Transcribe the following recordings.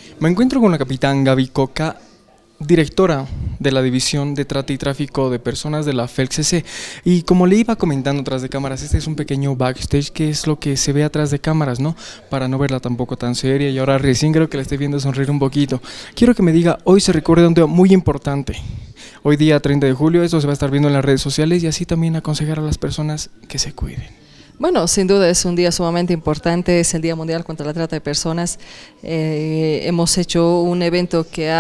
Me encuentro con la capitán Gaby Coca, directora de la División de Trata y Tráfico de Personas de la FELCC. Y como le iba comentando tras de cámaras, este es un pequeño backstage, que es lo que se ve atrás de cámaras, ¿no? Para no verla tampoco tan seria, y ahora recién creo que la estoy viendo sonreír un poquito. Quiero que me diga, hoy se recuerda un día muy importante. Hoy día 30 de julio, esto se va a estar viendo en las redes sociales y así también aconsejar a las personas que se cuiden. Bueno, sin duda es un día sumamente importante, es el Día Mundial contra la Trata de Personas. Hemos hecho un evento que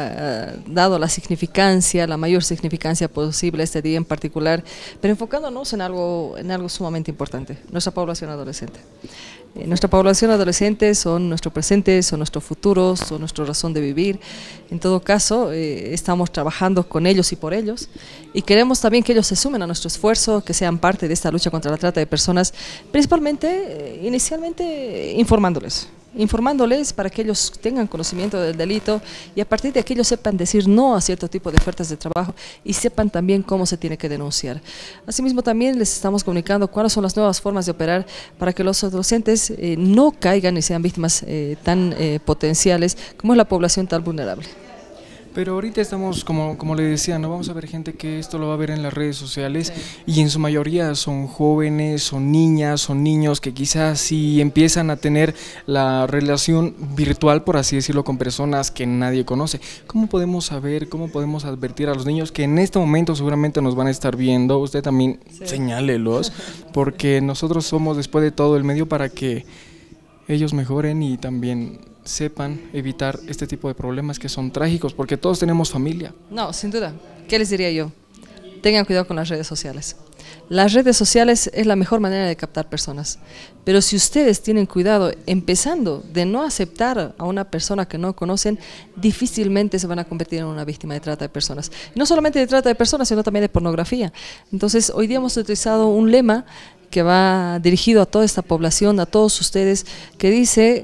ha dado la significancia, la mayor significancia posible a este día en particular, pero enfocándonos en algo sumamente importante, nuestra población adolescente. Nuestra población adolescente son nuestro presente, son nuestro futuro, son nuestra razón de vivir. En todo caso, estamos trabajando con ellos y por ellos, y queremos también que ellos se sumen a nuestro esfuerzo, que sean parte de esta lucha contra la trata de personas, principalmente, inicialmente, informándoles para que ellos tengan conocimiento del delito y a partir de que ellos sepan decir no a cierto tipo de ofertas de trabajo y sepan también cómo se tiene que denunciar. Asimismo, también les estamos comunicando cuáles son las nuevas formas de operar para que los adolescentes no caigan y sean víctimas tan potenciales como es la población tan vulnerable. Pero ahorita estamos, como le decía, no vamos a ver gente que esto lo va a ver en las redes sociales, sí. Y en su mayoría son jóvenes, son niñas, son niños que quizás sí empiezan a tener la relación virtual, por así decirlo, con personas que nadie conoce. ¿Cómo podemos saber, cómo podemos advertir a los niños que en este momento seguramente nos van a estar viendo? Usted también sí. Señálelos, porque nosotros somos después de todo el medio para que ellos mejoren y también sepan evitar este tipo de problemas que son trágicos, porque todos tenemos familia. No, sin duda. ¿Qué les diría yo? Tengan cuidado con las redes sociales. Las redes sociales es la mejor manera de captar personas, pero si ustedes tienen cuidado, empezando de no aceptar a una persona que no conocen, difícilmente se van a convertir en una víctima de trata de personas. Y no solamente de trata de personas, sino también de pornografía. Entonces, hoy día hemos utilizado un lema que va dirigido a toda esta población, a todos ustedes, que dice: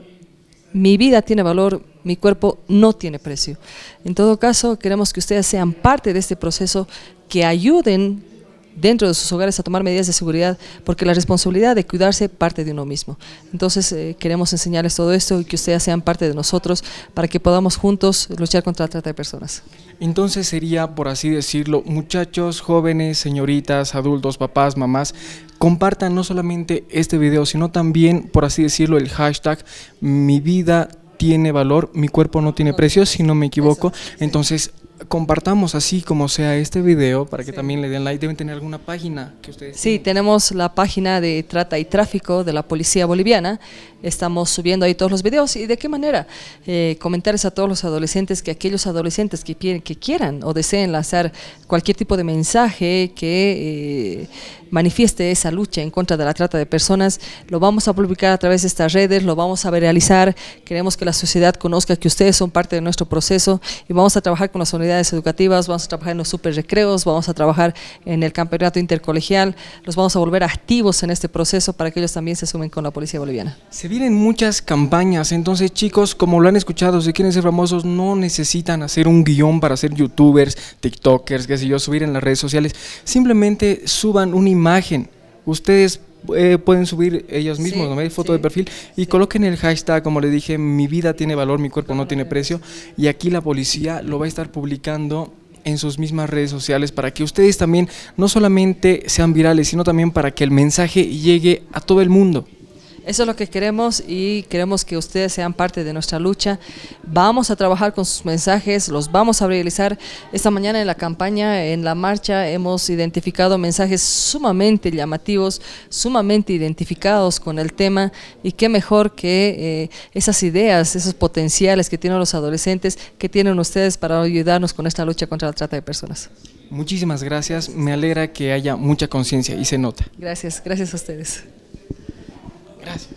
mi vida tiene valor, mi cuerpo no tiene precio. En todo caso, queremos que ustedes sean parte de este proceso, que ayuden dentro de sus hogares a tomar medidas de seguridad, porque la responsabilidad de cuidarse parte de uno mismo. Entonces, queremos enseñarles todo esto y que ustedes sean parte de nosotros para que podamos juntos luchar contra la trata de personas. Entonces sería, por así decirlo, muchachos, jóvenes, señoritas, adultos, papás, mamás, compartan no solamente este video, sino también, por así decirlo, el hashtag mi vida tiene valor, mi cuerpo no tiene precio, si no me equivoco. Entonces, compartamos así como sea este video para que también le den like. Deben tener alguna página que ustedes tienen. Tenemos la página de Trata y Tráfico de la Policía Boliviana. Estamos subiendo ahí todos los videos. ¿Y de qué manera? Comentarles a todos los adolescentes que aquellos adolescentes que quieran o deseen lanzar cualquier tipo de mensaje que manifieste esa lucha en contra de la trata de personas, lo vamos a publicar a través de estas redes, lo vamos a viralizar. Queremos que la sociedad conozca que ustedes son parte de nuestro proceso y vamos a trabajar con las unidades educativas, vamos a trabajar en los super recreos, vamos a trabajar en el campeonato intercolegial, los vamos a volver activos en este proceso para que ellos también se sumen con la Policía Boliviana. Se vienen muchas campañas, entonces chicos, como lo han escuchado, si quieren ser famosos no necesitan hacer un guión para ser youtubers, tiktokers, qué sé yo, subir en las redes sociales, simplemente suban una imagen, ustedes pueden subir ellos mismos, ¿no? Foto de perfil y coloquen el hashtag, como les dije, mi vida tiene valor, mi cuerpo no tiene precio, y aquí la policía lo va a estar publicando en sus mismas redes sociales para que ustedes también no solamente sean virales, sino también para que el mensaje llegue a todo el mundo. Eso es lo que queremos y queremos que ustedes sean parte de nuestra lucha. Vamos a trabajar con sus mensajes, los vamos a realizar. Esta mañana en la campaña, en la marcha, hemos identificado mensajes sumamente llamativos, sumamente identificados con el tema, y qué mejor que esas ideas, esos potenciales que tienen los adolescentes, que tienen ustedes para ayudarnos con esta lucha contra la trata de personas. Muchísimas gracias, me alegra que haya mucha conciencia y se nota. Gracias, gracias a ustedes. Gracias.